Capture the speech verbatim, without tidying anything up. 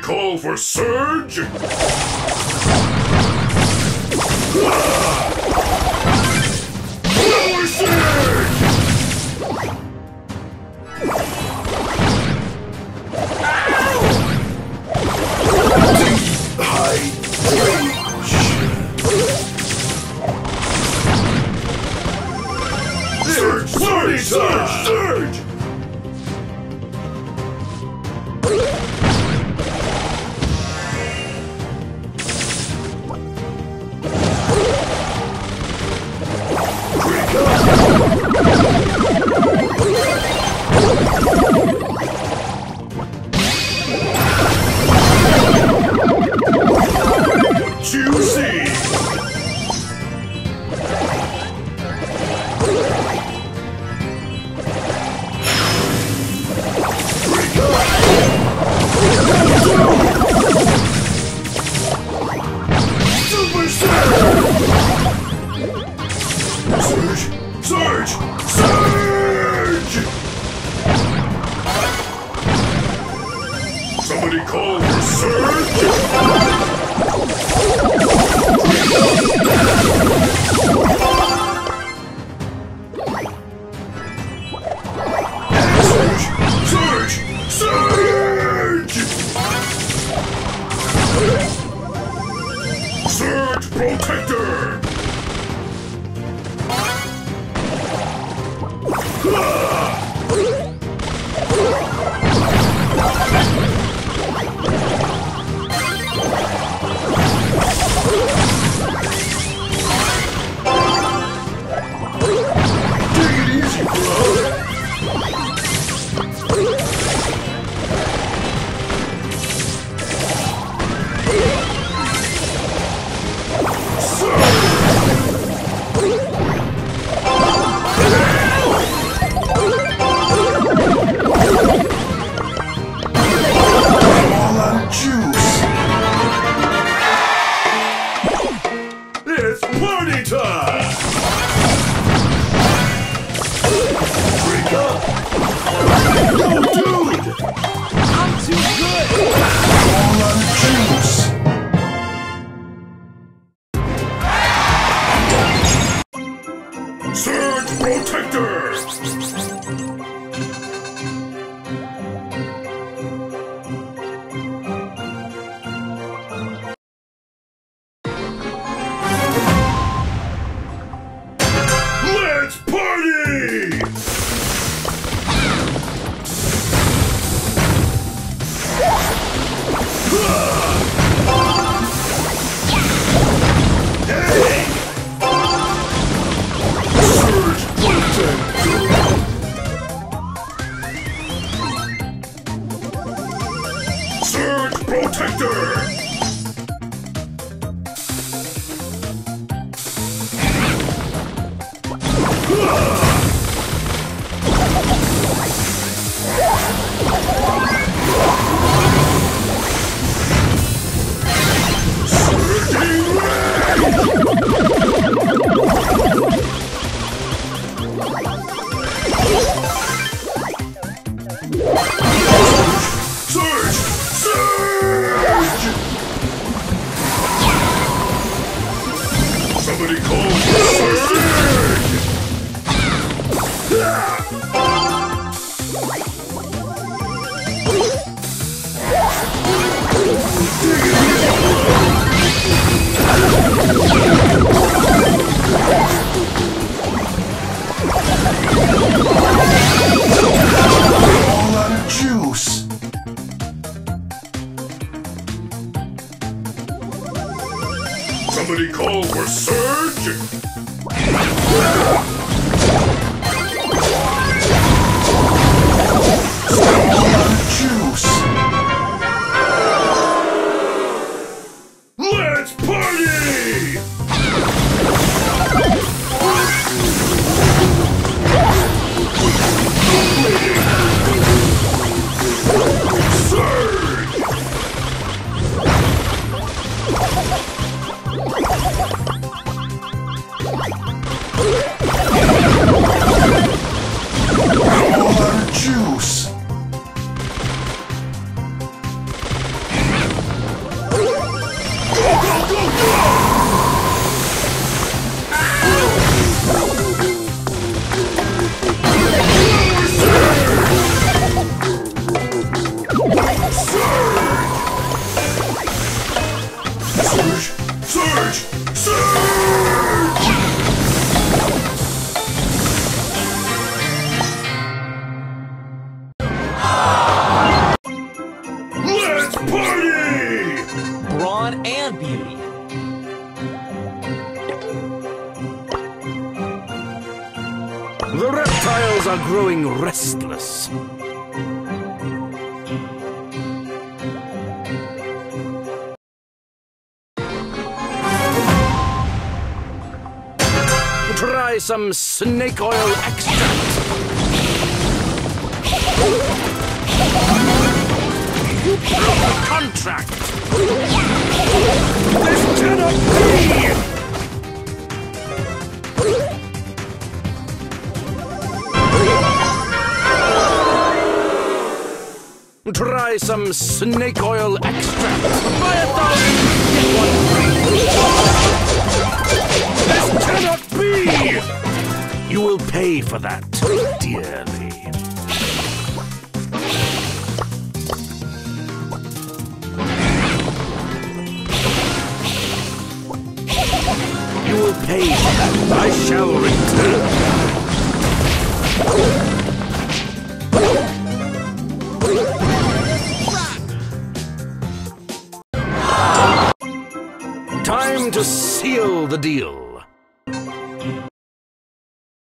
call for surge? Power surge! High range. Surge! Surge! Surge! Surge! Juicy! Super Surge! Surge! Surge! Somebody call for surge! Surge! Surge! Surge Protector! Take it easy, bro! It's party time! Break up! Yo, dude! I'm too good! All on juice! Surge Protector! Let's party! Hey! Surge Protector! Surge Protector! Surge! Surge! Somebody call for surge! All out of juice. Somebody call for surge! All out of juice. Let's party! Surge! Surge! Surge! Surge! Let's party! Brawn and beauty. The reptiles are growing restless. Try some snake oil extract. You broke the contract. This cannot be! Try some snake oil extract. Buy a thousand, get one free. This cannot be! You will pay for that dearly. You will pay for that. I shall return. Time to seal the deal.